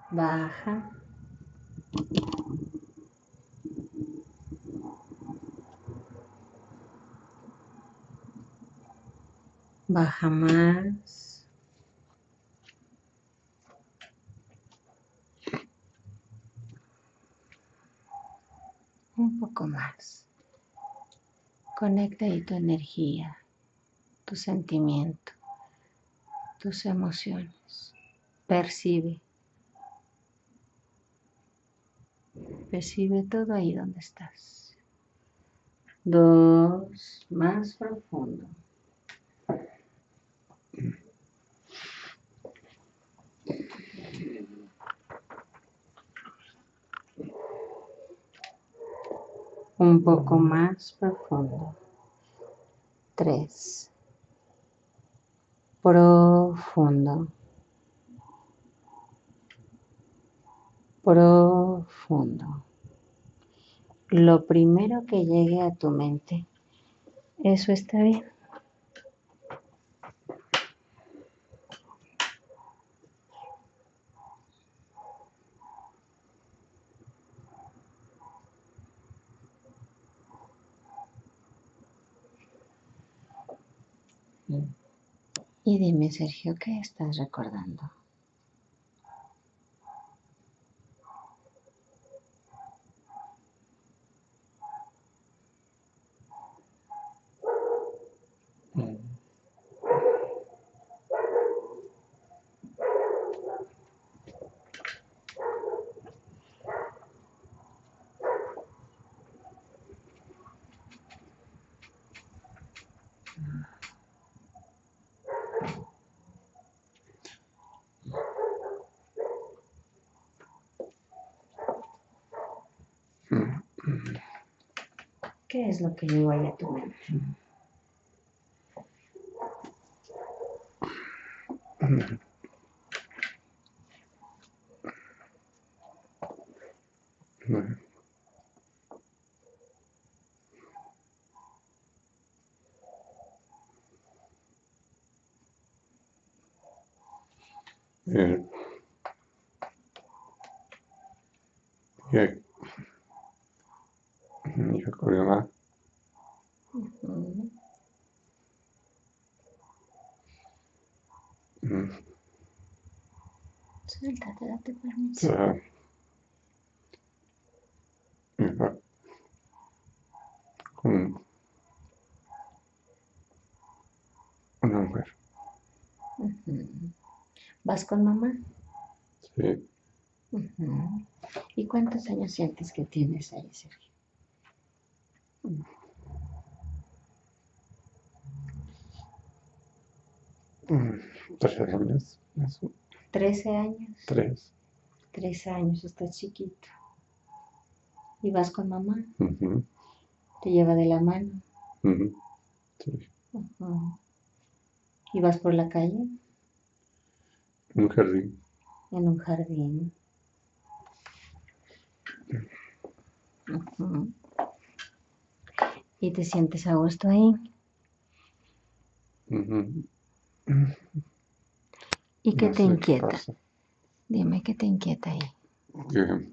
Baja. Baja más. Un poco más. Conecta ahí tu energía, tu sentimiento, tus emociones. Percibe. Percibe todo ahí donde estás. 2, más profundo. Un poco más profundo. 3. Profundo. Profundo. Lo primero que llegue a tu mente, eso está bien. Y dime, Sergio, ¿qué estás recordando? ¿Qué es lo que llegó ahí a tu mente? Mi hija coreana. Suéltate, date permiso. Mi hija con una mujer. ¿Vas con mamá? Sí. ¿Y cuántos años sientes que tienes ahí, Sergio? 13 años. Eso. 13 años. 3. 13 años, estás chiquito. ¿Y vas con mamá? Ujú. ¿Te lleva de la mano? Sí. ¿Y vas por la calle? En un jardín. En un jardín. ¿Y te sientes a gusto ahí? ¿Y qué No te sé inquieta? qué pasa. Dime, ¿qué te inquieta ahí? Que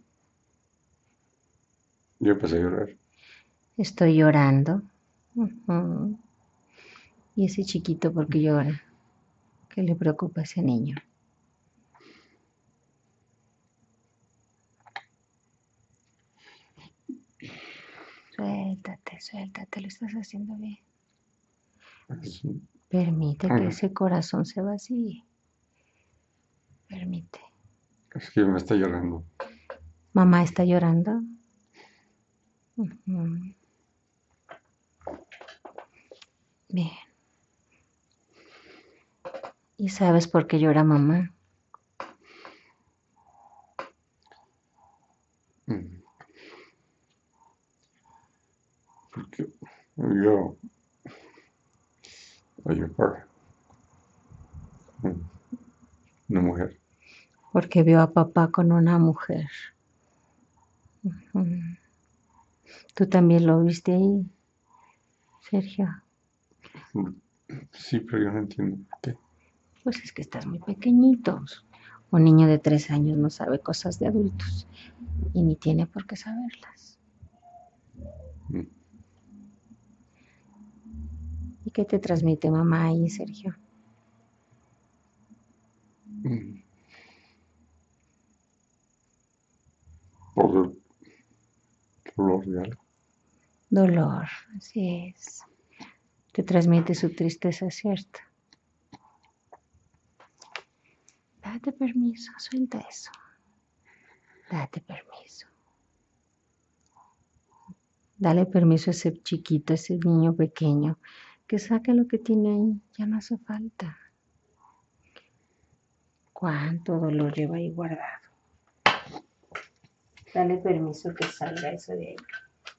yo empecé a llorar. Estoy llorando. ¿Y ese chiquito por qué llora? ¿Qué le preocupa a ese niño? Suéltate, suéltate, lo estás haciendo bien. Sí. Permite que ese corazón se vacíe. Permite. Es que me está llorando. ¿Mamá está llorando? Bien. ¿Y sabes por qué llora mamá? Porque yo a llorar. Una mujer. Porque vio a papá con una mujer. ¿Tú también lo viste ahí, Sergio? Sí, pero yo no entiendo por qué. Pues es que estás muy pequeñito. Un niño de 3 años no sabe cosas de adultos y ni tiene por qué saberlas. Mm. ¿Y qué te transmite mamá ahí, Sergio? Mm. Por el dolor de algo. Dolor, así es. Te transmite su tristeza, ¿cierto? Date permiso, suelta eso. Date permiso. Dale permiso a ese chiquito, a ese niño pequeño, que saque lo que tiene ahí. Ya no hace falta. ¿Cuánto dolor lleva ahí guardado? Dale permiso que salga eso de ahí.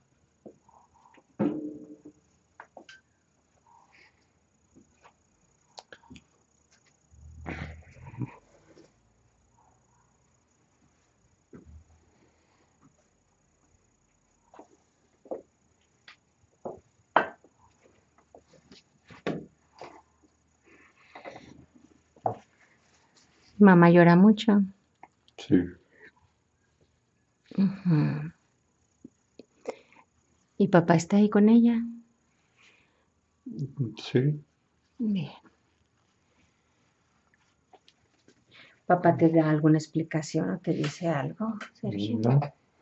Mamá llora mucho. Sí. Ujú. ¿Y papá está ahí con ella? Sí. Bien. ¿Papá te da alguna explicación o te dice algo, Sergio? No.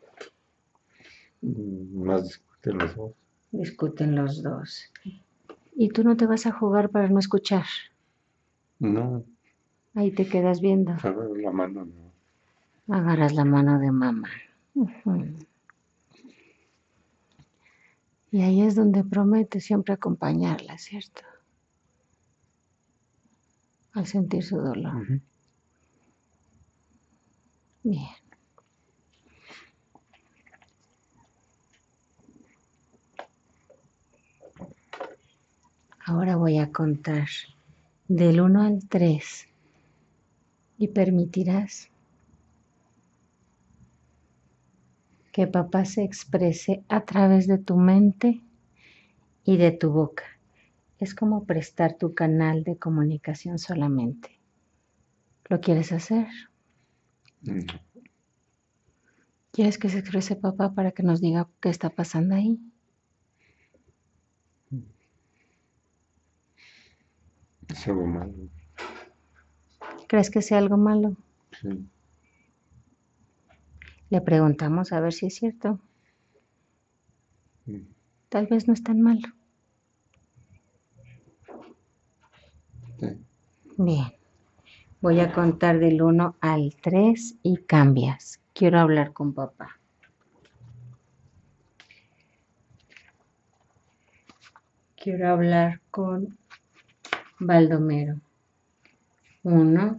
Más discuten los dos. Discuten los dos. ¿Y tú no te vas a jugar para no escuchar? No. Ahí te quedas viendo. Agarrar la mano, no. Agarras la mano de mamá. Ujú. Y ahí es donde prometes siempre acompañarla, ¿cierto? Al sentir su dolor. Ujú. Bien. Ahora voy a contar del 1 al 3 y permitirás que papá se exprese a través de tu mente y de tu boca. Es como prestar tu canal de comunicación solamente. ¿Lo quieres hacer? No. ¿Quieres que se exprese papá para que nos diga qué está pasando ahí? Es algo malo. ¿Crees que sea algo malo? Sí. Le preguntamos a ver si es cierto. Mm. Tal vez no es tan malo. Sí. Bien. Voy a contar del 1 al 3 y cambias. Quiero hablar con papá. Quiero hablar con Baldomero. 1.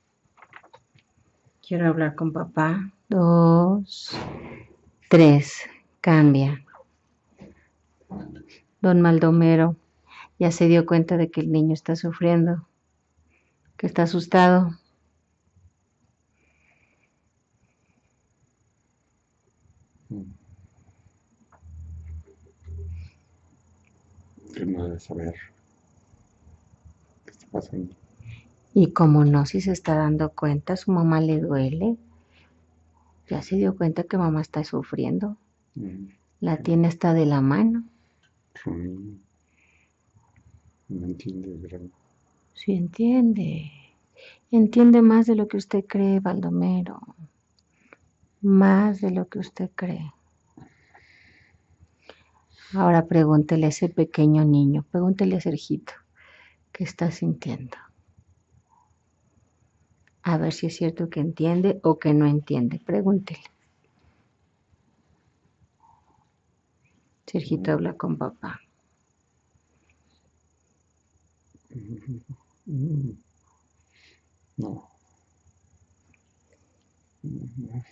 Quiero hablar con papá. 2, 3. Cambia. Don Baldomero ya se dio cuenta de que el niño está sufriendo, que está asustado. Mm. Que no debe saber qué está pasando. Y como no, si se está dando cuenta, su mamá le duele. Ya se dio cuenta que mamá está sufriendo. Mm. La tiene hasta de la mano. Es un niño. No entiende gran. Sí entiende. Entiende más de lo que usted cree, Baldomero. Más de lo que usted cree. Ahora pregúntele a ese pequeño niño, pregúntele a Sergito, ¿qué está sintiendo? A ver si es cierto que entiende o que no entiende. Pregúntele. Sergito habla con papá. Mm. No. No.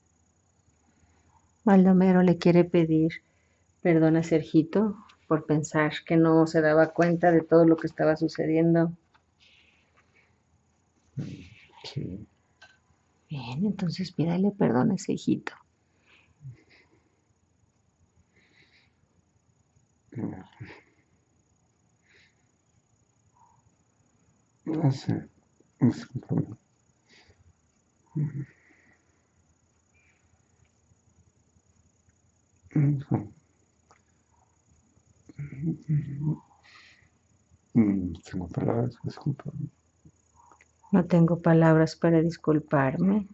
Baldomero le quiere pedir perdón a Sergito por pensar que no se daba cuenta de todo lo que estaba sucediendo. Sí. Bien, entonces pídale perdón a Sergito. No. No sé. Discúlpame. Tengo palabras, discúlpame. No tengo palabras para disculparme.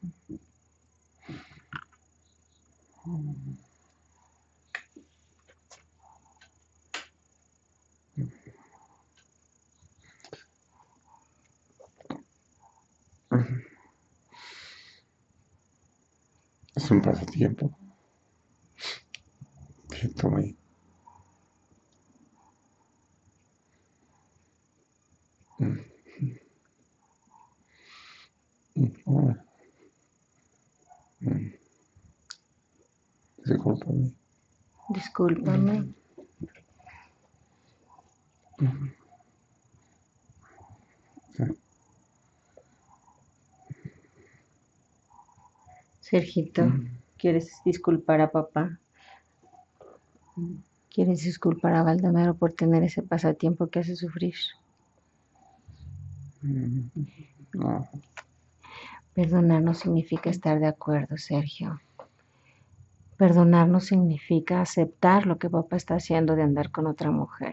Es un pasatiempo que tomé. Discúlpame. Discúlpame. Sergito, ¿quieres disculpar a papá? ¿Quieres disculpar a Baldomero por tener ese pasatiempo que hace sufrir? No. Perdonar no significa estar de acuerdo, Sergio. Perdonar no significa aceptar lo que papá está haciendo de andar con otra mujer.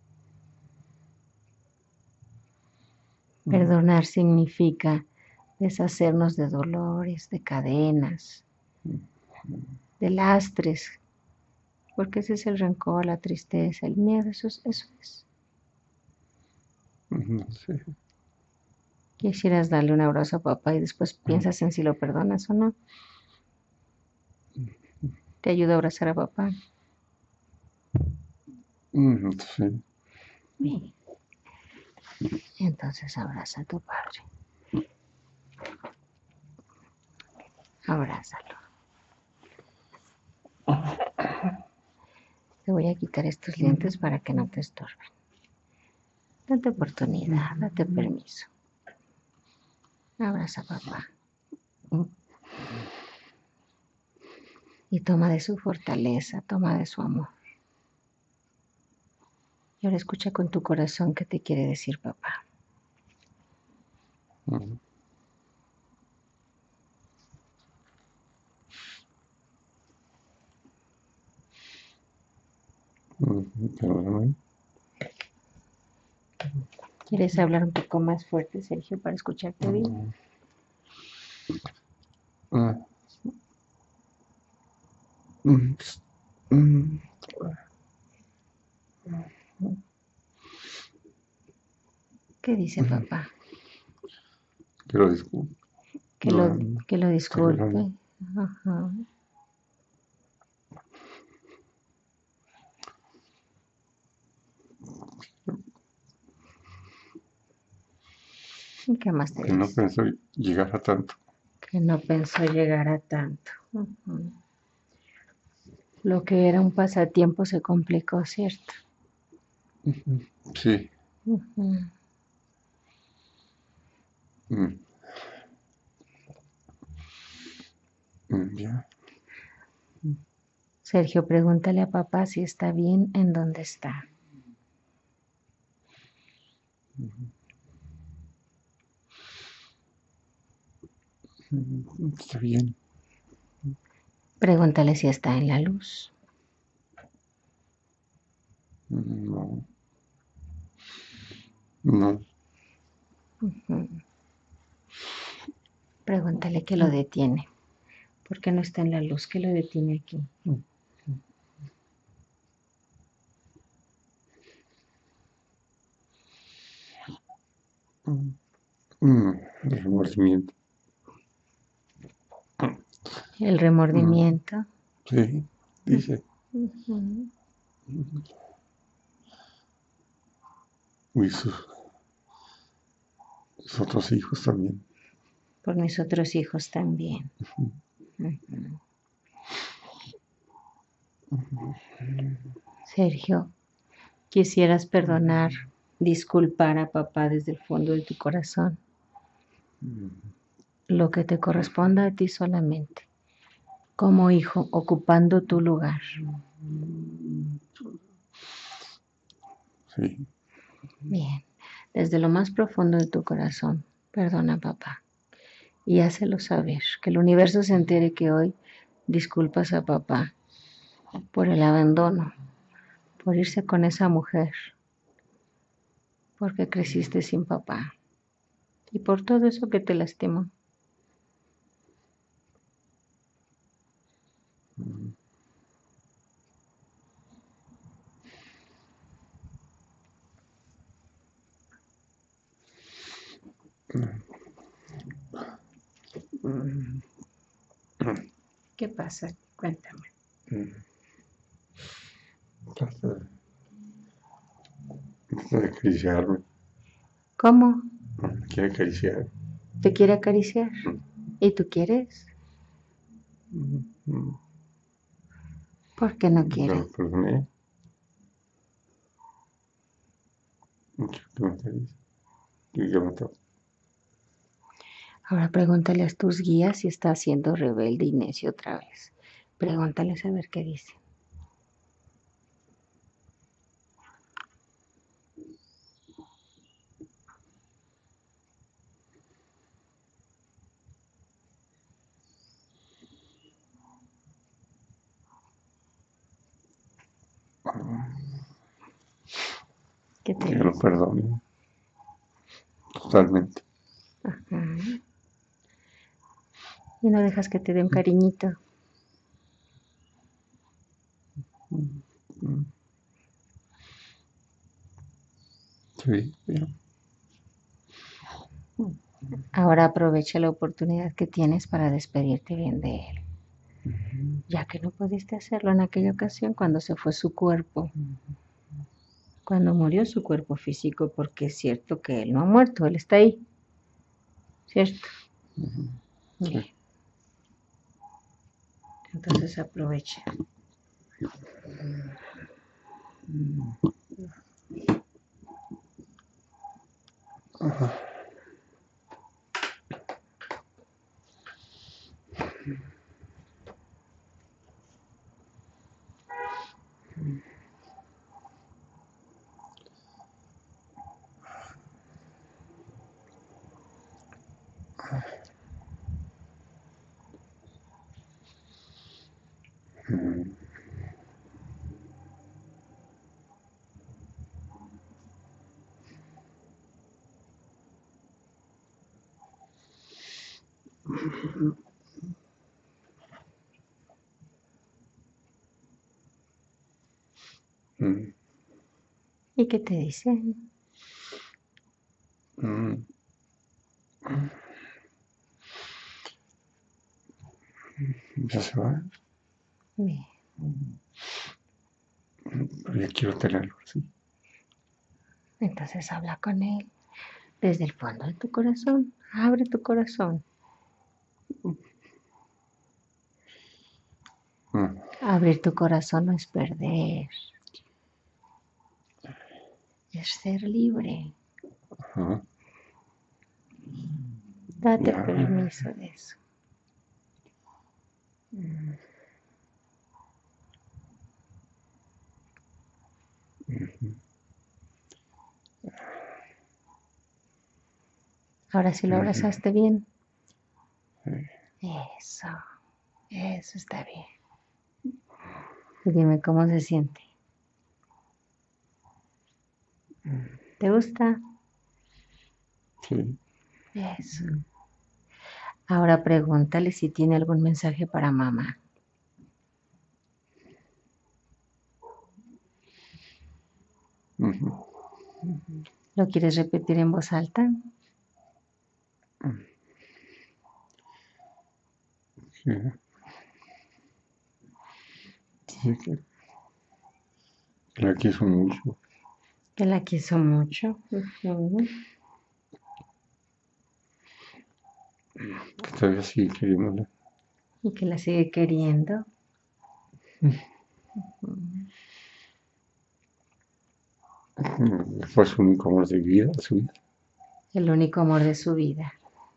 Perdonar significa deshacernos de dolores, de cadenas, de lastres, porque ese es el rencor, la tristeza, el miedo, eso es. No sé. Quisieras darle un abrazo a papá y después piensas en si lo perdonas o no. ¿Te ayuda a abrazar a papá? Sí. Bien. Entonces abraza a tu padre. Abrázalo. Te voy a quitar estos lentes para que no te estorben. Date oportunidad, date permiso. Abraza a papá. Y toma de su fortaleza, toma de su amor. Y ahora escucha con tu corazón qué te quiere decir papá. Perdóname. ¿Quieres hablar un poco más fuerte, Sergio, para escucharte bien? ¿Qué dice papá? Que lo disculpe. Que lo disculpe. Ajá. ¿Y qué más te Que no dice? pensó llegar a tanto. Que no pensó llegar a tanto. Uh-huh. Lo que era un pasatiempo se complicó, ¿cierto? Sí. Uh-huh. Ya. Sergio, pregúntale a papá si está bien en donde está. Está bien. Pregúntale si está en la luz. No. No. Uh-huh. Pregúntale qué lo detiene. ¿Por qué no está en la luz? ¿Qué lo detiene aquí? El remordimiento. El remordimiento. Sí, dice. Uh-huh. Y sus otros hijos también. Por mis otros hijos también. Uh-huh. Sergio, quisieras perdonar, disculpar a papá desde el fondo de tu corazón. Lo que te corresponda a ti solamente, como hijo, ocupando tu lugar. Sí. Bien, desde lo más profundo de tu corazón, perdona a papá. y hácelo saber, que el universo se entere que hoy disculpas a papá por el abandono, por irse con esa mujer, porque creciste sin papá y por todo eso que te lastimó. ¿Qué pasa? Cuéntame. Trata de acariciarme. ¿Cómo? Me quiere acariciar. ¿Te quiere acariciar? ¿Y tú quieres? ¿Por qué no quieres? Lo perdoné. Mucho que me acaricie. Y que me toque. Ahora pregúntale a tus guías si está siendo rebelde y necio otra vez. Pregúntales a ver qué dicen. ¿Qué te Que lo dicen? perdone. Totalmente. Ajá. Y no dejas que te dé un cariñito. Sí, pero Ahora aprovecha la oportunidad que tienes para despedirte bien de él, ya que no pudiste hacerlo en aquella ocasión cuando se fue su cuerpo, cuando murió su cuerpo físico, porque es cierto que él no ha muerto, él está ahí, ¿cierto? Bien. Entonces aprovecha. ¿Y qué te dicen? ya se va. Bien. Pero yo quiero tenerlo así. Entonces habla con él desde el fondo de tu corazón. Abre tu corazón. Abrir tu corazón no es perder, es ser libre. Ajá. Date Ya. permiso de eso. Ahora sí lo abrazaste bien. Eso, eso está bien. Y dime cómo se siente. ¿Te gusta? Sí. Eso. Ahora pregúntale si tiene algún mensaje para mamá. ¿Lo quieres repetir en voz alta? Sí. Sí, que la quiso mucho. Que la quiso mucho. Que todavía sigue queriéndola. Y que la sigue queriendo. Fue su único amor de vida, su vida. El único amor de su vida.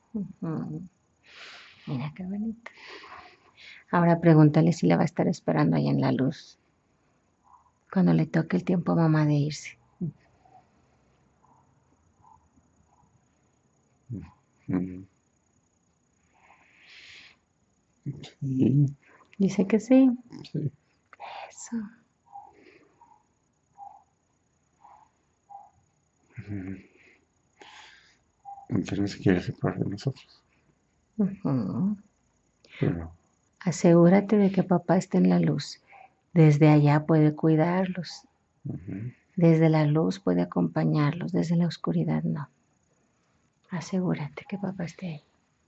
Mira qué bonito. Ahora pregúntale si la va a estar esperando ahí en la luz. Cuando le toque el tiempo a mamá de irse. Sí, Dice que sí. sí. Eso. Aunque no se quiere separar de nosotros. Ujú. Pero Asegúrate de que papá esté en la luz. Desde allá puede cuidarlos. Desde la luz puede acompañarlos. Desde la oscuridad no. Asegúrate que papá esté ahí.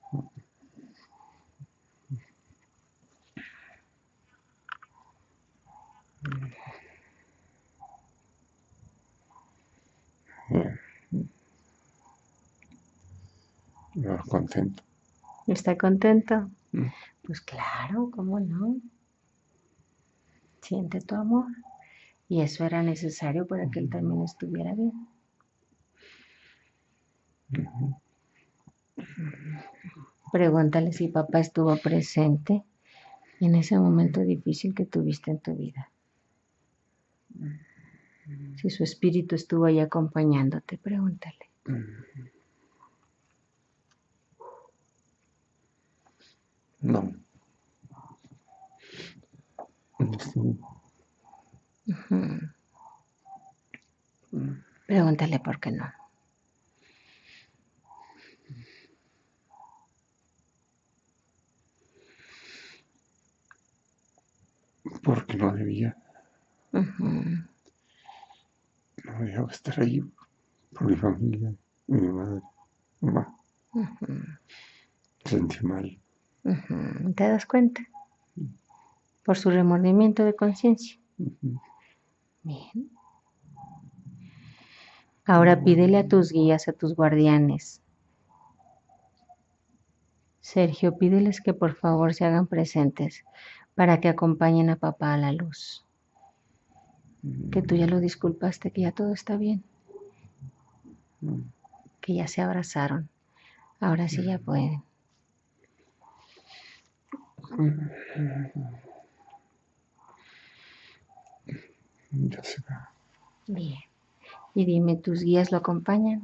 contento. ¿Está contento? Pues claro, ¿cómo no? Siente tu amor. Y eso era necesario para que él también estuviera bien. Pregúntale si papá estuvo presente en ese momento difícil que tuviste en tu vida. Si su espíritu estuvo ahí acompañándote, pregúntale. No. No estuvo. Pregúntale por qué no. Porque no debía. Ujú. No debía estar ahí por mi familia, mi madre, mamá. Sentí mal. ¿Te das cuenta? Por su remordimiento de conciencia. Bien. Ahora pídele a tus guías, a tus guardianes. Sergio, pídeles que por favor se hagan presentes para que acompañen a papá a la luz. Que tú ya lo disculpaste, que ya todo está bien. Que ya se abrazaron. Ahora sí ya pueden. Ya se va. Bien. Y dime, ¿tus guías lo acompañan?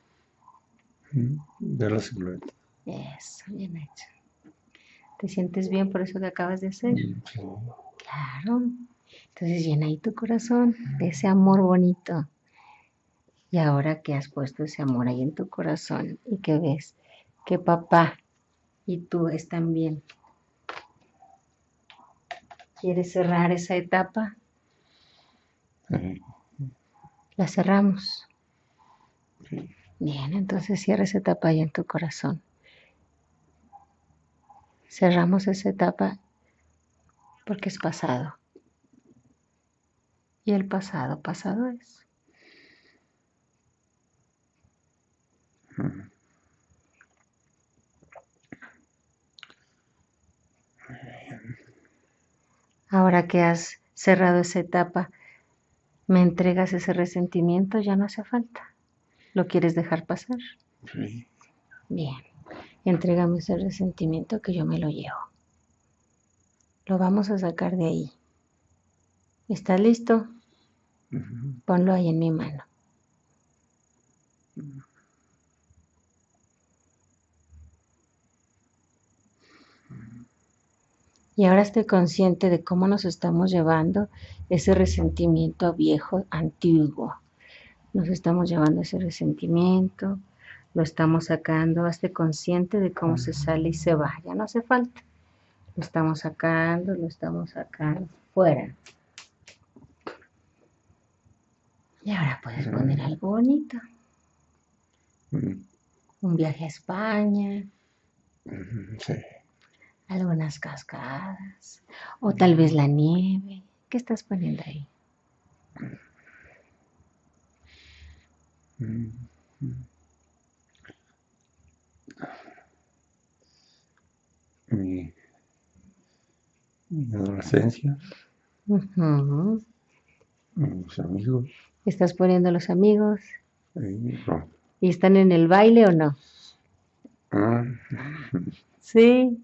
Ver la silueta. Eso, bien hecho. ¿Te sientes bien por eso que acabas de hacer? Sí. Claro. Entonces llena ahí tu corazón de ese amor bonito. Y ahora que has puesto ese amor ahí en tu corazón y que ves que papá y tú están bien, ¿quieres cerrar esa etapa? La cerramos. Sí. Bien, entonces cierra esa etapa ahí en tu corazón. Cerramos esa etapa porque es pasado. Y el pasado, pasado es. Ahora que has cerrado esa etapa, me entregas ese resentimiento, ya no hace falta. ¿Lo quieres dejar pasar? Sí. Bien, entrégame ese resentimiento que yo me lo llevo. Lo vamos a sacar de ahí. ¿Estás listo? Ponlo ahí en mi mano. Y ahora estoy consciente de cómo nos estamos llevando ese resentimiento viejo, antiguo. Nos estamos llevando ese resentimiento, lo estamos sacando, hazte consciente de cómo se sale y se va. Ya no hace falta. Lo estamos sacando, fuera. Y ahora puedes poner algo bonito. Un viaje a España, Sí. algunas cascadas, o tal vez la nieve. ¿Qué estás poniendo ahí? Mi adolescencia, Ujú. mis amigos, ¿Estás poniendo los amigos? no. ¿Y están en el baile o no? Sí,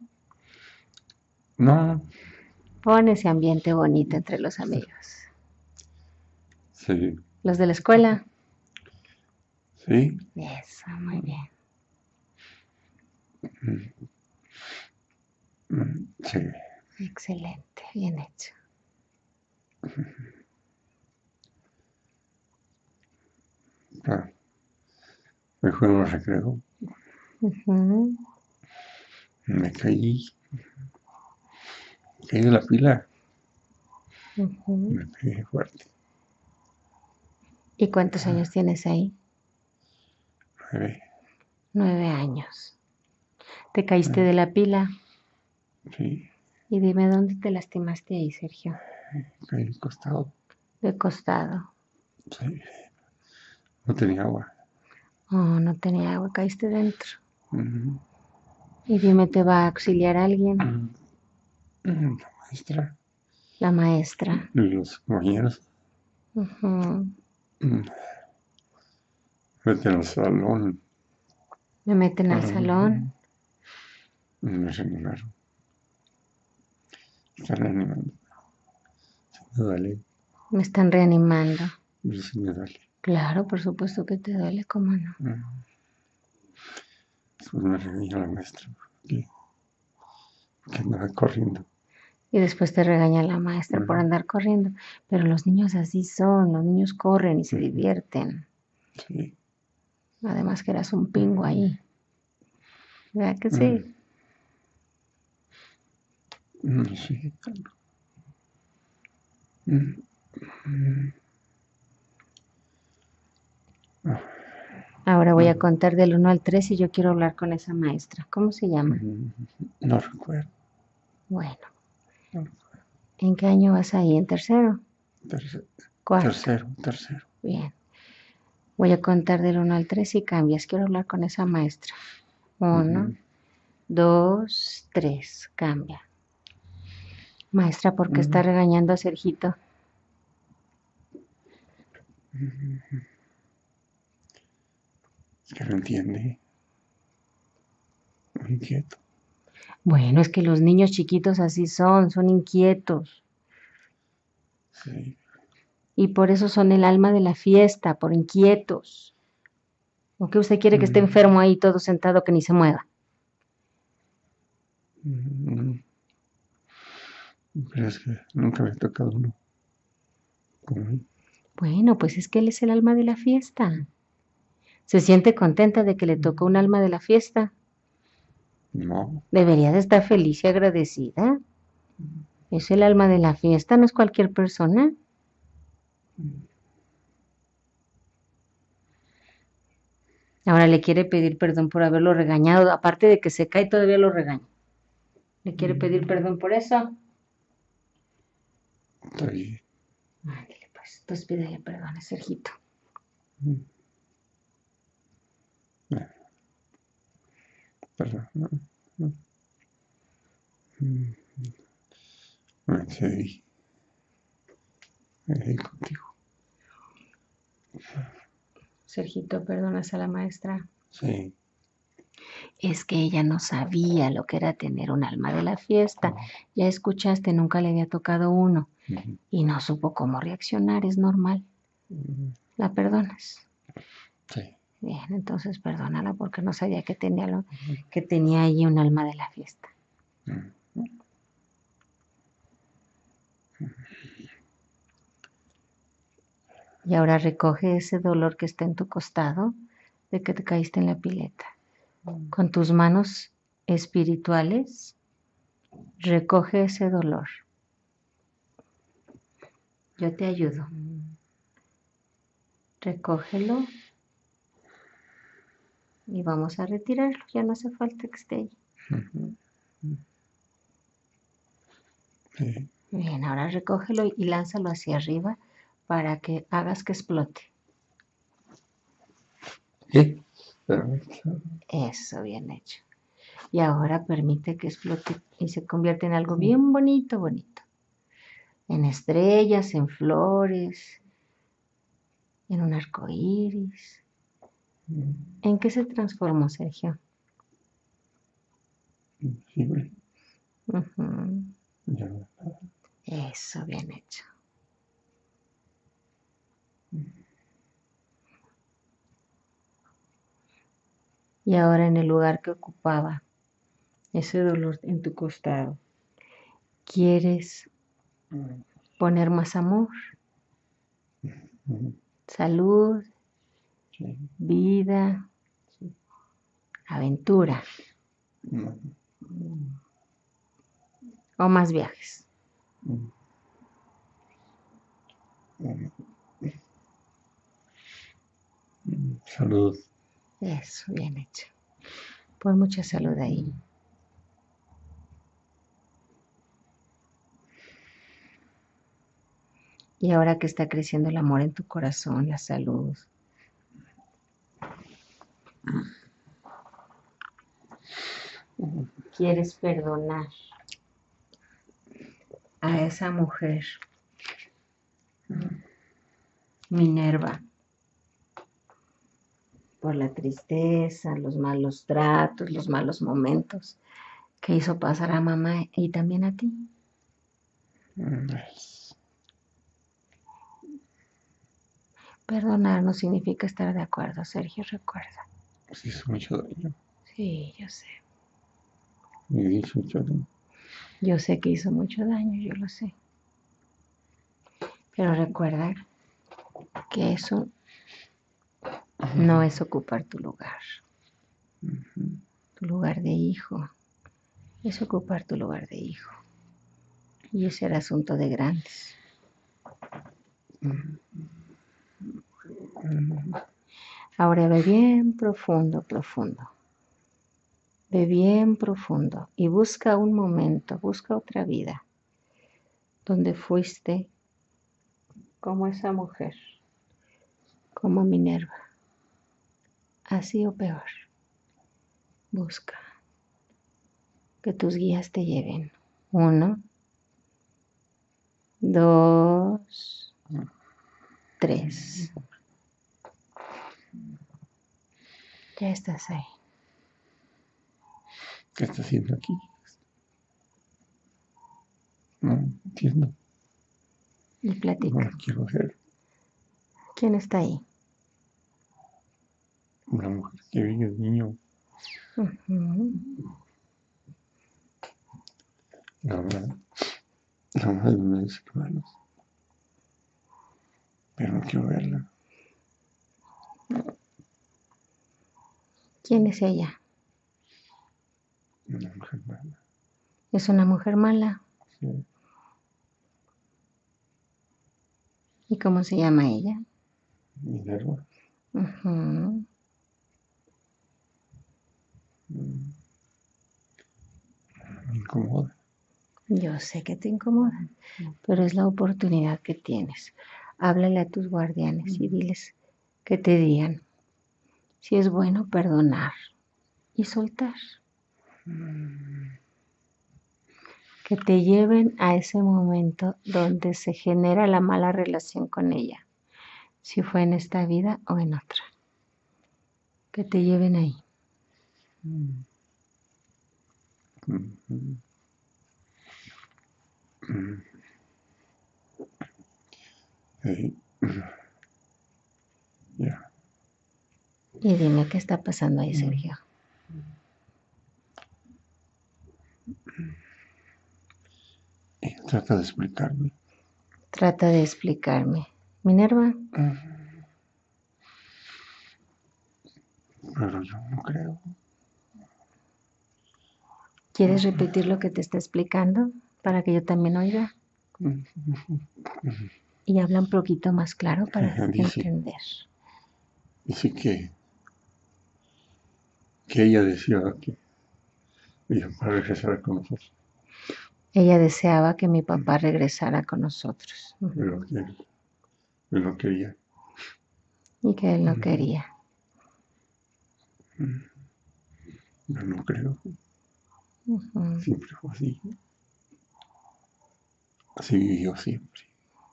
No, pon ese ambiente bonito entre los amigos. sí, ¿Los de la escuela? sí, Eso, muy bien. Sí. Excelente, bien hecho. Claro. Me fui a un recreo, Ujú, me caí de la pila, ujú. me pegué fuerte. ¿Y cuántos años tienes ahí? 9. 9 años. ¿Te caíste de la pila? Sí, Y dime dónde te lastimaste ahí, Sergio. caí al costado. De costado. Sí, no tenía agua. Oh, no tenía agua, caíste dentro. Mm, Y dime, ¿te va a auxiliar alguien? La maestra La maestra. y los compañeros, Ujú. vete al salón, Me meten al salón. me reanimaron. Están reanimando. Sí me duele, Me están reanimando. pero sí me duele. Claro, por supuesto que te duele, ¿cómo no? Después me regañó la maestra que andaba corriendo. Y después te regaña la maestra por andar corriendo. Pero los niños así son, los niños corren y se divierten. Sí. Además que eras un pingo ahí. ¿Verdad que sí? Sí, claro. Ahora voy a contar del 1 al 3 y yo quiero hablar con esa maestra. ¿Cómo se llama? No recuerdo. Bueno, No recuerdo. ¿en qué año vas ahí? ¿En tercero? Cuarto. Tercero. Bien. Voy a contar del 1 al 3 y cambias. Quiero hablar con esa maestra. 1, 2, 3. Cambia. Maestra, ¿por qué está regañando a Sergito? Es que no entiende. Muy inquieto. Bueno, es que los niños chiquitos así son inquietos. Sí. Y por eso son el alma de la fiesta, por inquietos. ¿O qué usted quiere que esté enfermo ahí todo sentado que ni se mueva? Pero es que nunca me ha tocado uno como él. Bueno, pues es que él es el alma de la fiesta. ¿Se siente contenta de que le tocó un alma de la fiesta? No. Debería de estar feliz y agradecida. Es el alma de la fiesta, no es cualquier persona. Ahora le quiere pedir perdón por haberlo regañado. Aparte de que se cae, todavía lo regaña. ¿Le quiere pedir perdón por eso? Está bien. Ándale, pues pídele perdón a Sergito. Perdón. Me excedí. Me excedí contigo. Sergito, ¿perdonas a la maestra? Sí. Es que ella no sabía lo que era tener un alma de la fiesta. Ya escuchaste, nunca le había tocado uno. Y no supo cómo reaccionar, es normal. ¿La perdonas? Sí. Bien, entonces perdónala porque no sabía que tenía allí un alma de la fiesta. Y ahora recoge ese dolor que está en tu costado de que te caíste en la pileta. Con tus manos espirituales, recoge ese dolor. Yo te ayudo. Recógelo y vamos a retirarlo. Ya no hace falta que esté ahí. Sí. Bien, ahora recógelo y lánzalo hacia arriba para que hagas que explote. ¿Qué? Eso, bien hecho. Y ahora permite que explote y se convierta en algo bien bonito, bonito. En estrellas, en flores, en un arco iris. ¿En qué se transformó, Sergio? Invisible. Ujú. Ya. Eso, bien hecho. Y ahora en el lugar que ocupaba ese dolor en tu costado. ¿Quieres poner más amor, salud, Sí. vida, Sí. aventura o más viajes? Salud. Eso, bien hecho. Pon mucha salud ahí. Y ahora que está creciendo el amor en tu corazón, la salud, ¿quieres perdonar a esa mujer, Minerva, por la tristeza, los malos tratos, los malos momentos que hizo pasar a mamá y también a ti? Perdonar no significa estar de acuerdo, Sergio, recuerda. Sí, hizo mucho daño. Sí, yo sé. Me hizo mucho daño. Yo sé que hizo mucho daño, yo lo sé. Pero recuerda que eso no es ocupar tu lugar. Tu lugar de hijo es ocupar tu lugar de hijo. Y ese era asunto de grandes. Ahora ve bien profundo, profundo. Ve bien profundo y busca un momento, busca otra vida donde fuiste como esa mujer, como Minerva, así o peor. Busca que tus guías te lleven. 1, 2, 3. Ya estás ahí. ¿Qué está haciendo aquí? No entiendo. Y No platica. lo quiero ver. ¿Quién está ahí? Una mujer que vive el niño. La mamá de uno de mis hermanos. Pero no quiero verla. ¿Quién es ella? Una mujer mala. ¿Es una mujer mala? Sí. ¿Y cómo se llama ella? Minerva. Uh-huh. Me incomoda. Yo sé que te incomoda, pero es la oportunidad que tienes. Háblale a tus guardianes y diles que te digan si es bueno perdonar y soltar. Que te lleven a ese momento donde se genera la mala relación con ella, si fue en esta vida o en otra. Que te lleven ahí. Ya. Y dime qué está pasando ahí, Sergio. Trata de explicarme. Trata de explicarme. Minerva, Pero yo no creo. ¿quieres repetir lo que te está explicando para que yo también oiga? Y habla un poquito más claro para entender. Dice que ella deseaba que mi papá regresara con nosotros. Ella deseaba que mi papá regresara con nosotros. Pero que él no quería. Y que él no quería. Yo no creo. Siempre fue así. Así vivió siempre.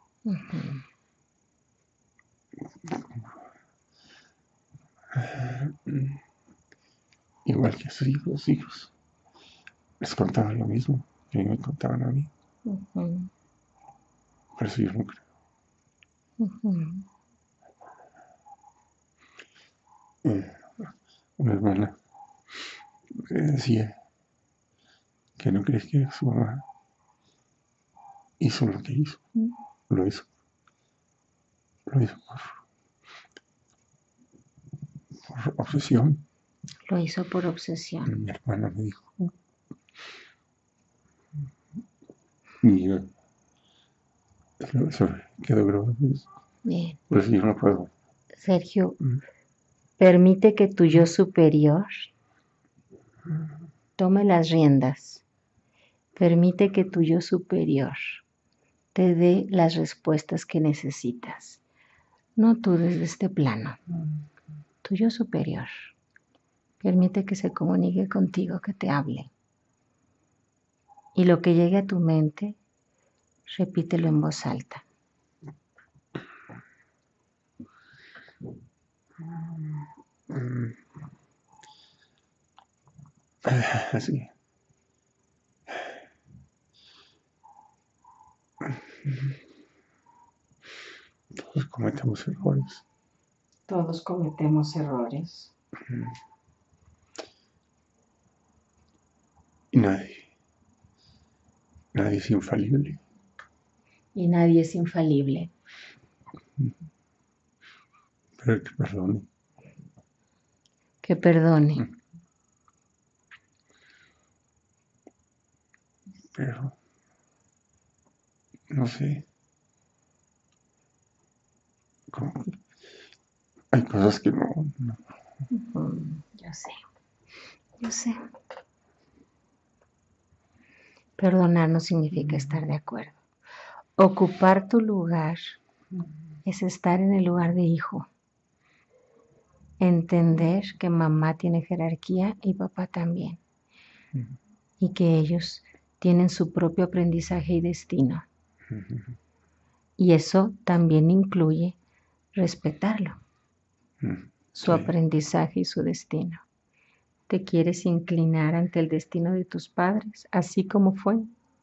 Igual que sus hijos. Les contaban lo mismo que me contaban a mí. Por eso yo no creo. Una hermana me decía que no crees que su mamá hizo lo que hizo. Lo hizo. Lo hizo por obsesión. Lo hizo por obsesión. Mi hermana me dijo. Y eso quedó grabado. Bien. Por eso yo no puedo. Sergio, permite que tu yo superior tome las riendas. Permite que tu yo superior te dé las respuestas que necesitas. No tú desde este plano. Tu yo superior. Permite que se comunique contigo, que te hable. Y lo que llegue a tu mente, repítelo en voz alta. Así. Todos cometemos errores. Todos cometemos errores. Y nadie es infalible. Y nadie es infalible. Pero que perdone. Que perdone. Pero, no sé. Hay cosas que no. Yo sé. Perdonar no significa estar de acuerdo. Ocupar tu lugar es estar en el lugar de hijo. Entender que mamá tiene jerarquía y papá también. Y que ellos tienen su propio aprendizaje y destino. Y eso también incluye respetarlo, su aprendizaje y su destino. ¿Te quieres inclinar ante el destino de tus padres, así como fue?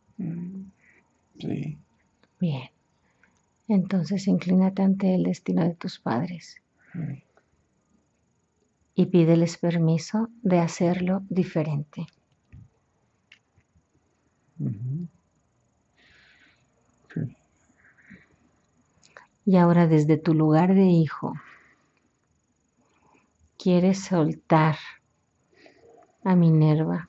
Sí. Bien. Entonces inclínate ante el destino de tus padres. Y pídeles permiso de hacerlo diferente. Sí. Y ahora desde tu lugar de hijo, ¿quieres soltar a Minerva?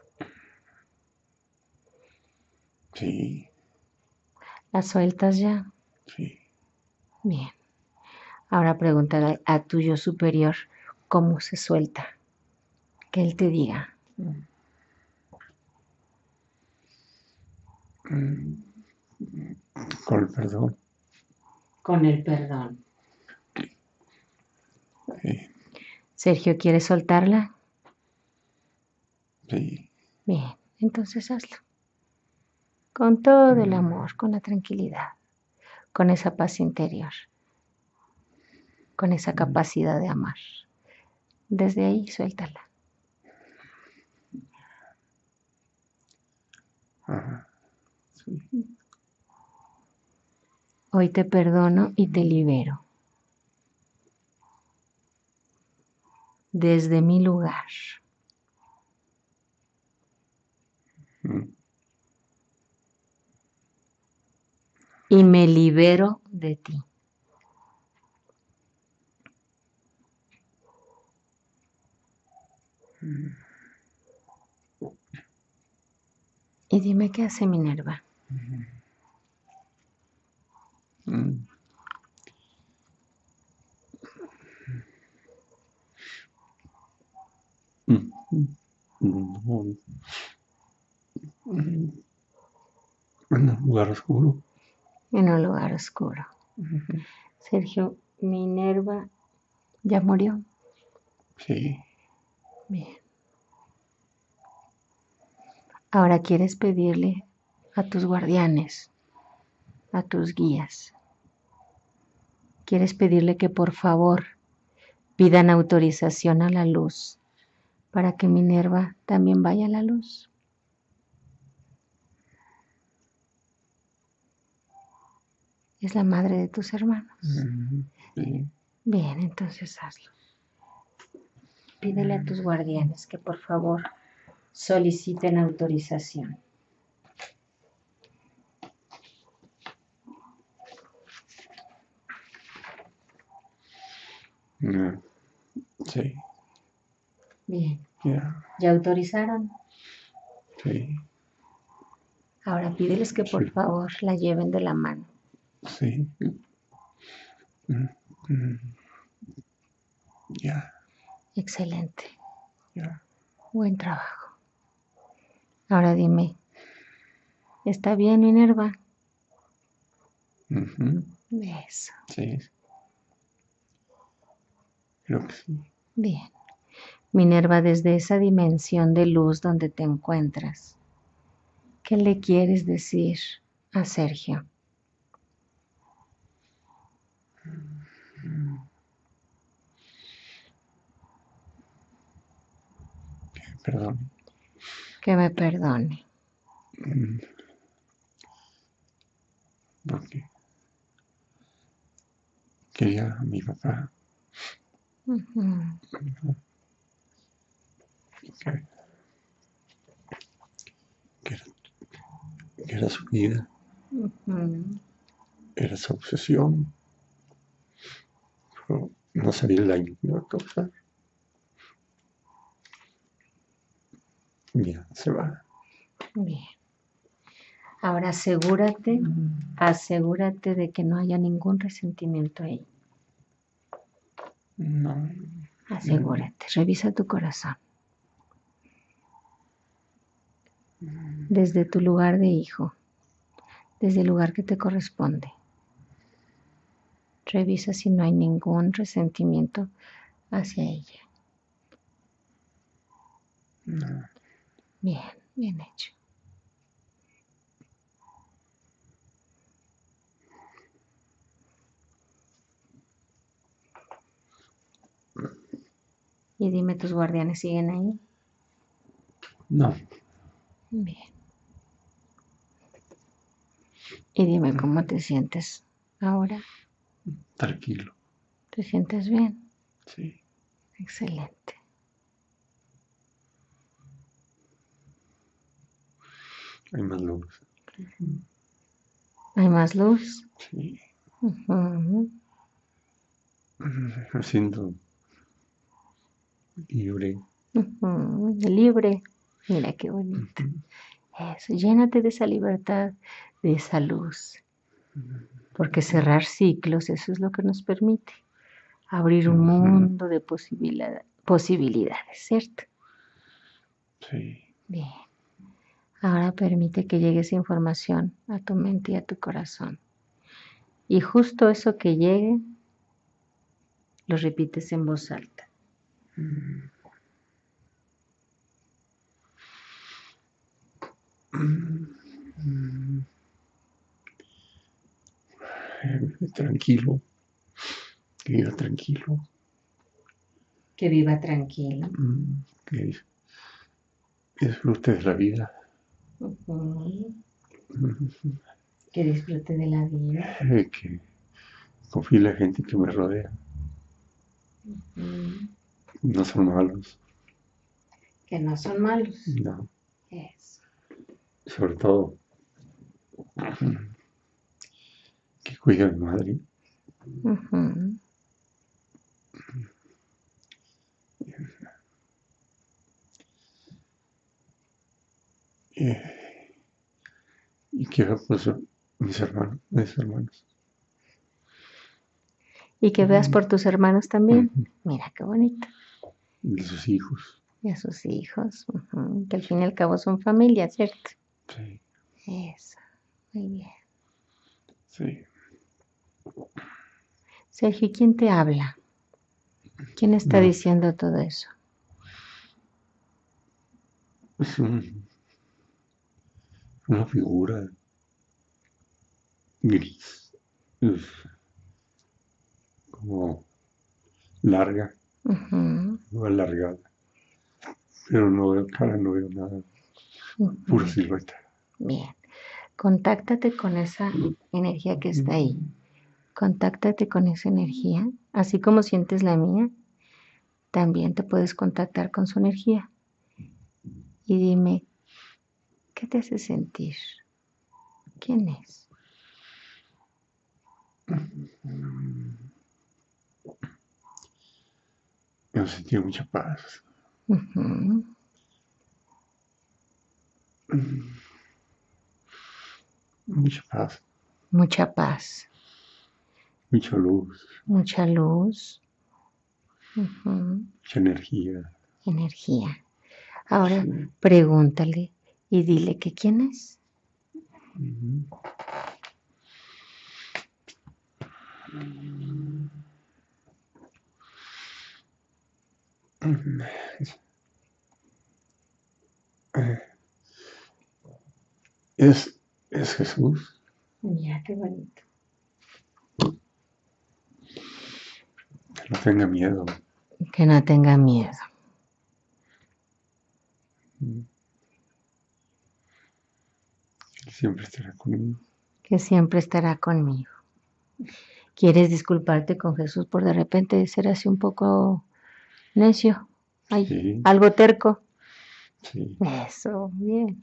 Sí. ¿La sueltas ya? Sí. Bien. Ahora pregúntale a tu yo superior cómo se suelta. Que él te diga. Con el perdón. Con el perdón. Sí. Sergio, ¿quieres soltarla? Sí. Bien, entonces hazlo. Con todo el amor, con la tranquilidad, con esa paz interior, con esa capacidad de amar. Desde ahí, suéltala. Ajá. Sí. Hoy te perdono y te libero. Desde mi lugar. Y me libero de ti. Y dime qué hace Minerva. En un lugar oscuro. En un lugar oscuro. Sergio, Minerva ya murió. Sí. Bien. Ahora quieres pedirle a tus guardianes, a tus guías. Quieres pedirle que por favor pidan autorización a la luz para que Minerva también vaya a la luz. Es la madre de tus hermanos. Sí. Bien, entonces hazlo. Pídele a tus guardianes que por favor soliciten autorización. Sí. Bien. Yeah. ¿Ya autorizaron? Sí. Ahora pídeles que por favor la lleven de la mano. Sí. Ya. Excelente. Ya. Buen trabajo. Ahora dime, ¿está bien, Minerva? Eso. Sí. Creo que sí. Bien. Minerva, desde esa dimensión de luz donde te encuentras, ¿qué le quieres decir a Sergio? Perdón. Que me perdone. Porque quería a mi papá. Que era su vida. Era su obsesión. Pero no sabía el daño que iba a causar. Ya, se va. Bien. Ahora asegúrate de que no haya ningún resentimiento ahí. No. Asegúrate, revisa tu corazón. Desde tu lugar de hijo, desde el lugar que te corresponde. Revisa si no hay ningún resentimiento hacia ella. No. Bien, bien hecho. Y dime, ¿tus guardianes siguen ahí? No. Bien. Y dime, ¿cómo te sientes ahora? Tranquilo. ¿Te sientes bien? Sí. Excelente. Hay más luz. ¿Hay más luz? Sí. Uh-huh. Me siento libre. Libre. Mira qué bonito. Eso, llénate de esa libertad, de esa luz. Porque cerrar ciclos, eso es lo que nos permite. Abrir un mundo de posibilidades, ¿cierto? Sí. Bien. Ahora permite que llegue esa información a tu mente y a tu corazón. Y justo eso que llegue, lo repites en voz alta. Tranquilo. Que viva tranquilo. Que viva tranquilo. Que disfrute de la vida. Que disfrute de la vida. Que confíe en la gente que me rodea. No son malos. Que no son malos. No. Eso. Sobre todo, que cuide a mi madre. Y que vea pues mis hermanos. Y que veas por tus hermanos también. Mira qué bonito. Y sus hijos. Y a sus hijos. Que al fin y al cabo son familia, ¿cierto? Sí. Eso. Muy bien. Sí. Sergio, ¿quién te habla? ¿Quién está diciendo todo eso? Es una figura gris. Es como larga. No alargada. Pero no veo cara, no veo nada. Pura silueta. Bien. Contáctate con esa energía que está ahí. Contáctate con esa energía. Así como sientes la mía, también te puedes contactar con su energía. y dime, ¿qué te hace sentir? ¿Quién es? Me sentí mucha paz. Ujú. Mucha paz, Mucha paz, mucha luz, mucha luz, ujú, mucha energía. energía. Ahora Sí. pregúntale y dile que quién es. Ujú. Es Jesús. Ya, qué bonito. Que no tenga miedo. Que no tenga miedo. Que siempre estará conmigo. Que siempre estará conmigo. ¿Quieres disculparte con Jesús por de repente ser así un poco necio? Ay, Sí. algo terco. Sí. Eso, bien.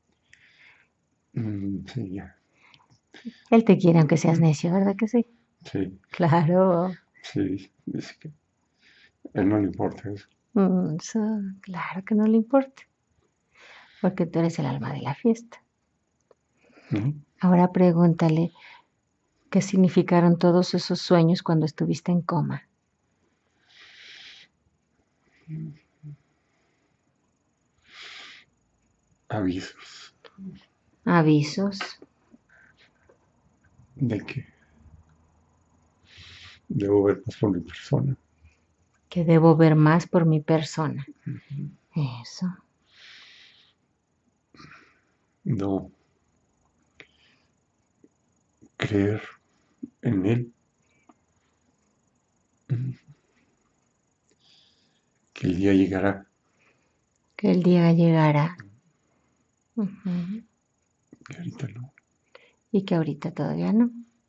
Sí, ya. Él te quiere aunque seas necio, ¿verdad que sí? Sí. Claro. Sí. Es que a él no le importa eso. Claro que no le importa. Porque tú eres el alma de la fiesta. ¿No? Ahora pregúntale qué significaron todos esos sueños cuando estuviste en coma. Avisos Avisos de que debo ver más por mi persona. que debo ver más por mi persona. Eso. No creer en él. Que el día llegará. Que el día llegará. Ujú. Que ahorita no. Y que ahorita todavía no.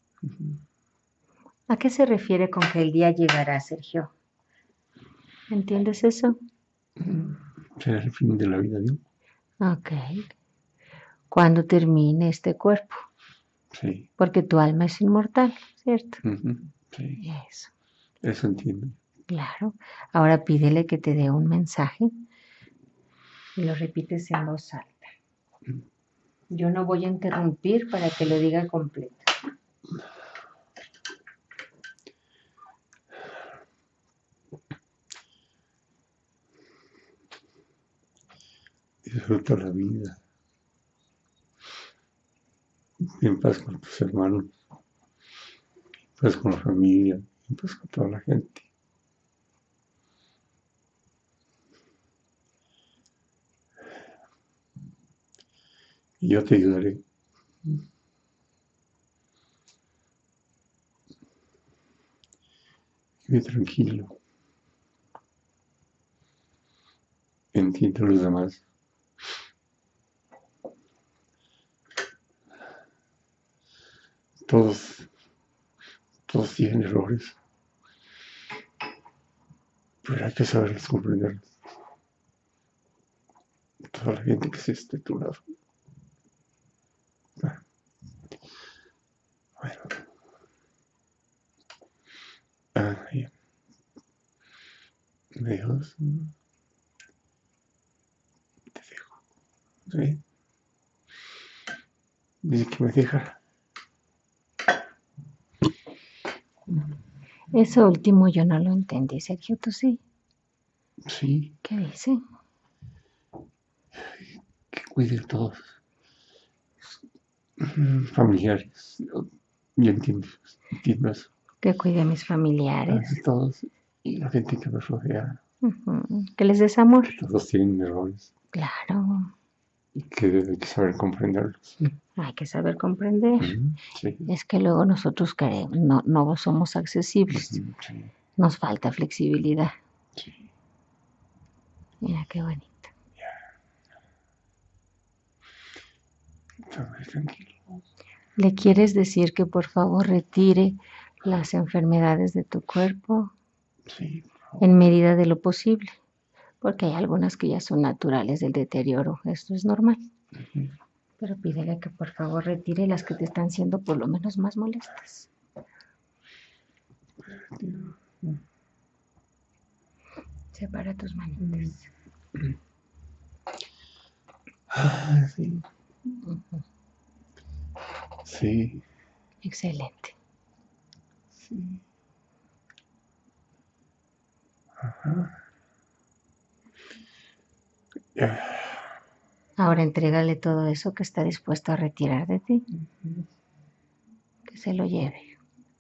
¿A qué se refiere con que el día llegará, Sergio? ¿Entiendes eso? Será el fin de la vida, ¿no? Ok. Cuando termine este cuerpo. Sí. Porque tu alma es inmortal, ¿cierto? Sí. Eso. Eso entiendo. Claro. Ahora pídele que te dé un mensaje y lo repites en voz alta. Yo no voy a interrumpir para que lo diga completo. Disfruta la vida. En paz con tus hermanos. En paz con la familia. En paz con toda la gente. Y yo te ayudaré. Vive tranquilo. Entiende a los demás. Todos tienen errores. Pero hay que saberlos comprenderlos. Toda la gente que esté a tu lado. Bueno. Ya. ¿Me dejas? Te dejo. ¿Sí? Dice que me deja. Eso último yo no lo entendí, Sergio, ¿tú sí? Sí. ¿Qué dice? Que cuide a todos. Familiares. Yo entiendo eso. Que cuide a mis familiares. A todos y la gente que me rodea. Que les des amor. Que todos tienen errores. Claro. Y que hay que saber comprenderlos. Hay que saber comprender. Sí. Es que luego nosotros no somos accesibles. Sí. Nos falta flexibilidad. Sí. Mira qué bonito. Está muy tranquilo. ¿Le quieres decir que por favor retire las enfermedades de tu cuerpo? Sí. En medida de lo posible. porque hay algunas que ya son naturales del deterioro. Esto es normal. Pero pídele que por favor retire las que te están siendo por lo menos más molestas. Separa tus manitas. Sí. Sí. Excelente. Sí. Ajá. Ahora entrégale todo eso que está dispuesto a retirar de ti. Que se lo lleve.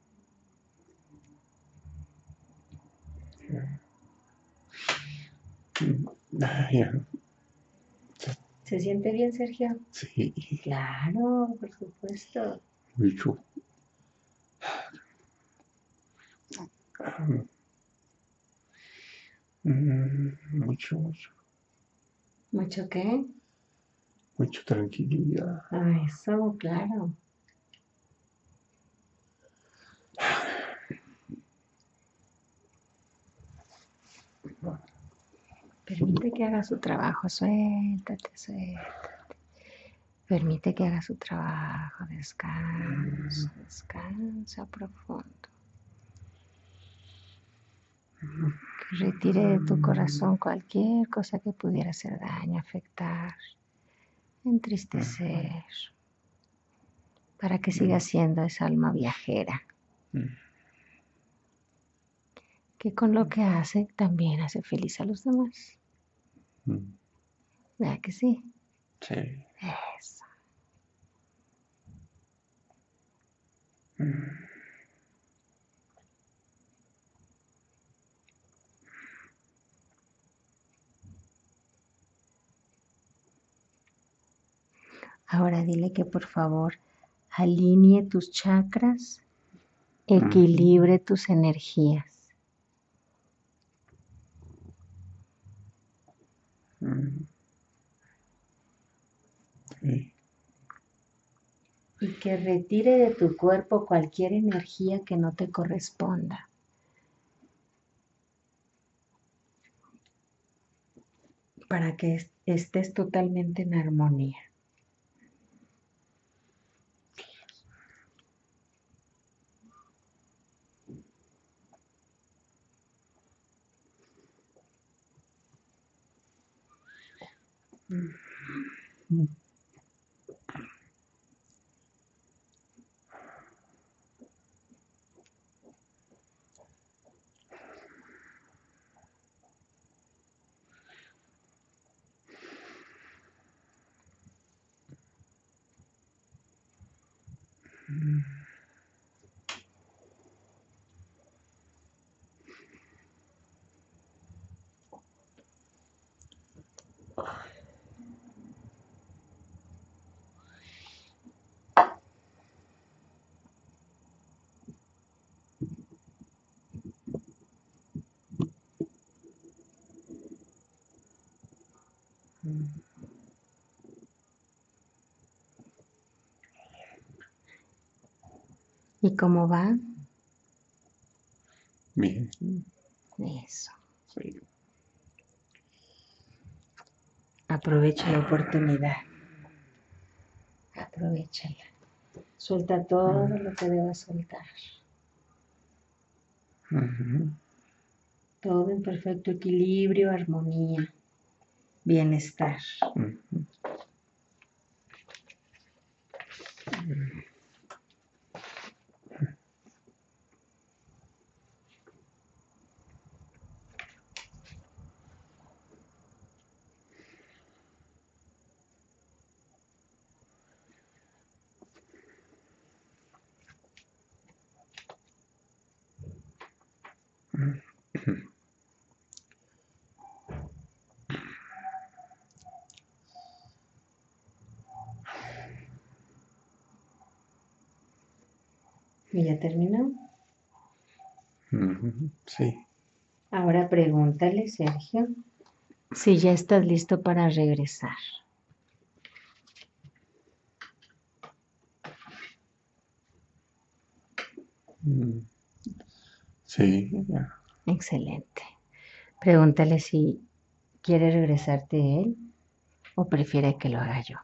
Ya. ¿Se siente bien, Sergio? Sí. Claro, por supuesto. Mucho. Mucho, mucho. ¿Mucho qué? Mucha tranquilidad. Ah, eso, claro. Permite que haga su trabajo, suéltate, suéltate. Permite que haga su trabajo, descansa, descansa profundo. Que retire de tu corazón cualquier cosa que pudiera hacer daño, afectar, entristecer, para que siga siendo esa alma viajera, que con lo que hace también hace feliz a los demás. ¿Verdad que sí? Sí. Eso. Ahora dile que por favor alinee tus chakras, equilibre tus energías. Sí. Y que retire de tu cuerpo cualquier energía que no te corresponda. Para que estés totalmente en armonía. ¿Y cómo va? Bien. Eso. Sí. Aprovecha la oportunidad. Aprovechala. Suelta todo lo que debas soltar. Todo en perfecto equilibrio, armonía, bienestar. ¿Y ya terminó? Sí. Ahora pregúntale, Sergio, si ya estás listo para regresar. Sí, ya. Excelente. Pregúntale si ¿Quiere regresarte él o prefiere que lo haga yo?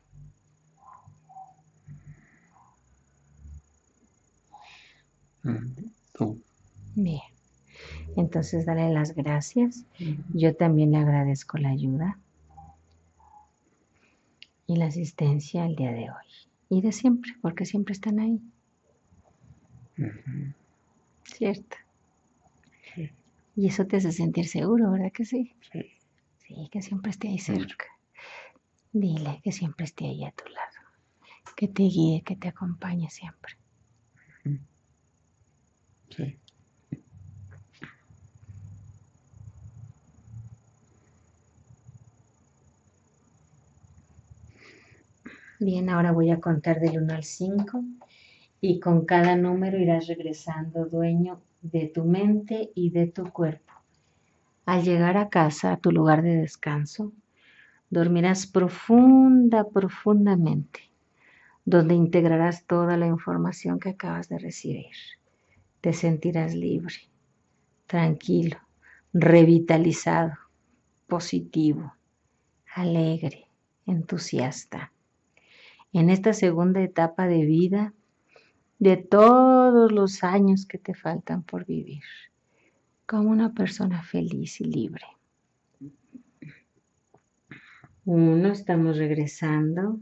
Tú. Bien, entonces dale las gracias. Yo también le agradezco la ayuda y la asistencia el día de hoy. Y de siempre, porque siempre están ahí. ¿Cierto? Sí. Y eso te hace sentir seguro, ¿verdad que sí? Sí. Sí, que siempre esté ahí cerca. Dile que siempre esté ahí a tu lado. Que te guíe, que te acompañe siempre. Sí. Bien, ahora voy a contar del 1 al 5 y con cada número irás regresando dueño de tu mente y de tu cuerpo. Al llegar a casa, a tu lugar de descanso, dormirás profundamente, donde integrarás toda la información que acabas de recibir. Te sentirás libre, tranquilo, revitalizado, positivo, alegre, entusiasta. En esta segunda etapa de vida, de todos los años que te faltan por vivir, como una persona feliz y libre. 1, estamos regresando.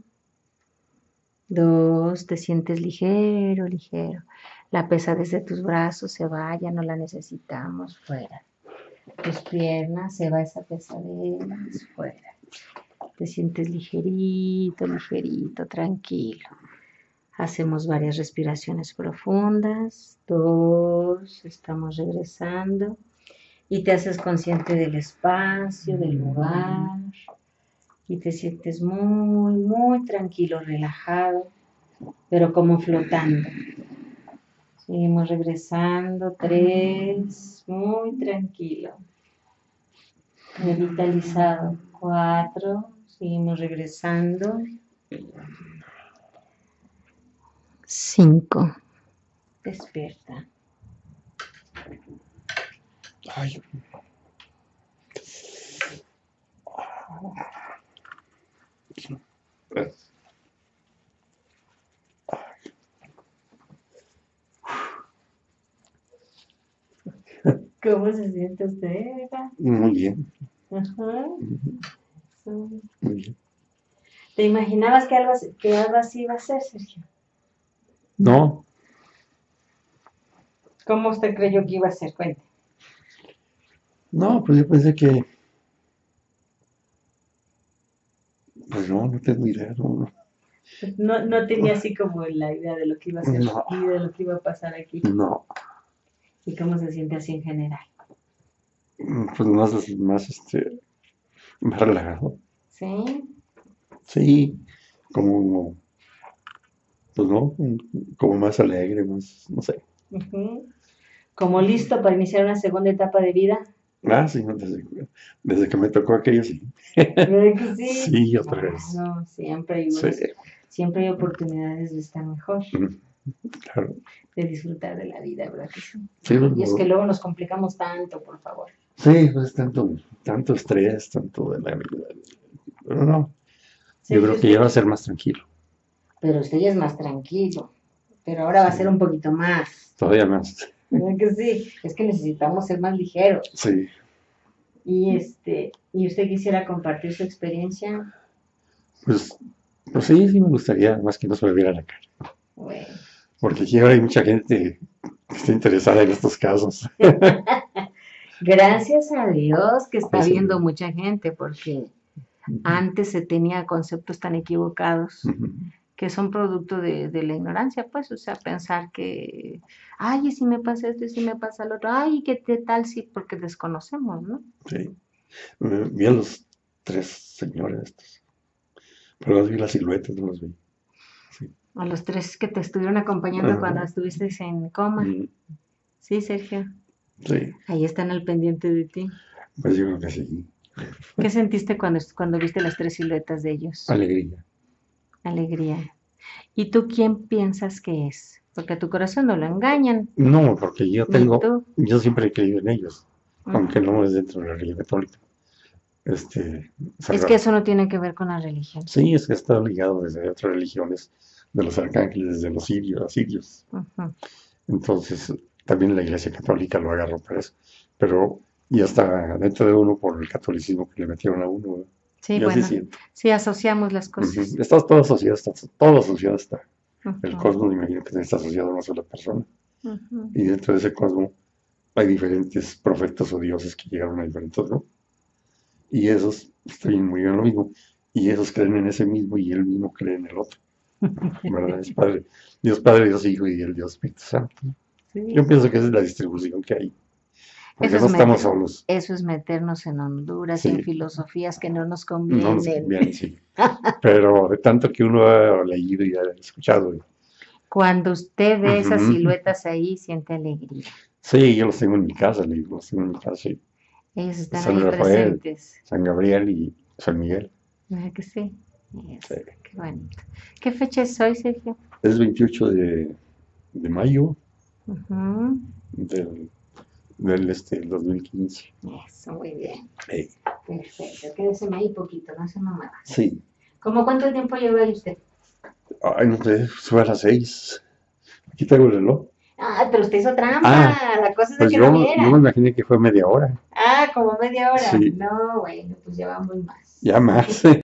2, te sientes ligero, ligero. La pesadez de tus brazos se va, ya no la necesitamos, fuera. Tus piernas, se va esa pesadez, fuera. Te sientes ligerito, ligerito, tranquilo. Hacemos varias respiraciones profundas. 2, estamos regresando. Y te haces consciente del espacio, del lugar. Y te sientes muy, muy tranquilo, relajado, pero como flotando. Seguimos regresando. 3, muy tranquilo, revitalizado. 4, seguimos regresando. 5, despierta. Ay. ¿Cómo se siente usted? Muy bien. Ajá. Muy bien. ¿Te imaginabas que algo así iba a ser, Sergio? No. ¿Cómo usted creyó que iba a ser? Cuente. No, pues yo pensé que. Pues no tengo idea. No tenía así como la idea de lo que iba a ser No. y de lo que iba a pasar aquí. No. ¿Y cómo se siente así en general? Pues más relajado. ¿Sí? Sí, como, pues no, como más alegre, más, no sé. ¿Como listo para iniciar una segunda etapa de vida? Sí, desde que me tocó aquello, sí. ¿Verdad que sí? Sí, otra vez. No, siempre hay, Sí. siempre hay oportunidades de estar mejor, Claro. de disfrutar de la vida, ¿verdad que sí? Sí, Y es que luego nos complicamos tanto, por favor. Sí, pues tanto estrés, tanto de la vida. Pero no, yo creo que ya va a ser más tranquilo. Pero usted ya es más tranquilo, pero ahora va a ser un poquito más. Todavía más. ¿Verdad que sí? Es que necesitamos ser más ligeros. Sí. ¿Y usted quisiera compartir su experiencia? Pues sí me gustaría, más que no se me viera la cara. Bueno. Porque aquí ahora hay mucha gente que está interesada en estos casos. Gracias a Dios que está viendo mucha gente, porque antes se tenía conceptos tan equivocados que son producto de la ignorancia, pues, o sea, pensar que, ay, y si me pasa esto, y si me pasa lo otro, ay, ¿qué tal? Sí, porque desconocemos, ¿no? Sí. Vi a los 3 señores estos. Pero los vi las siluetas, no los vi. Sí. A los 3 que te estuvieron acompañando cuando estuviste en coma. Sí, Sergio. Sí. Ahí están al pendiente de ti. Pues yo creo que sí. ¿Qué sentiste cuando viste las 3 siluetas de ellos? Alegría. Alegría. ¿Y tú quién piensas que es? Porque a tu corazón no lo engañan. No, porque yo siempre he creído en ellos, aunque no es dentro de la religión católica. Es que eso no tiene que ver con la religión. Sí, es que está ligado desde otras religiones, de los arcángeles, de los sirios. Entonces, también la Iglesia Católica lo agarró para eso. Pero ya está dentro de uno por el catolicismo que le metieron a uno. Sí, bueno, sí, asociamos las cosas. Está todo asociado está. El cosmos, imagino que está asociado a una sola persona. Y dentro de ese cosmos hay diferentes profetas o dioses que llegaron a diferentes, ¿no? Y esos están muy bien lo mismo. Y esos creen en ese mismo y él mismo cree en el otro. ¿Verdad? Es Padre, Dios Padre, Dios Hijo y el Dios Espíritu Santo. Sí. Yo pienso que esa es la distribución que hay. Porque no estamos solos. Eso es meternos en Honduras y en filosofías que no nos convienen. No nos convienen, sí. Pero de tanto que uno ha leído y ha escuchado. Cuando usted ve esas siluetas ahí, siente alegría. Sí, yo los tengo en mi casa, sí. Ellos están San ahí Rafael, presentes. San Gabriel y San Miguel. ¿Verdad que sí? Sí. Qué bonito. ¿Qué fecha es hoy, Sergio? Es 28 de mayo del 2015. Eso, muy bien. Sí. Perfecto. Quédese ahí poquito, no se mamá. Sí. ¿Cómo cuánto tiempo lleva ahí usted? Ay, no sé, fue a las 6. Aquí tengo el reloj. Ah, pero usted hizo trampa. La cosa es de pues que no viera. No me imaginé que fue media hora. Ah, como media hora. Sí. No, bueno, pues ya va muy más. Ya más.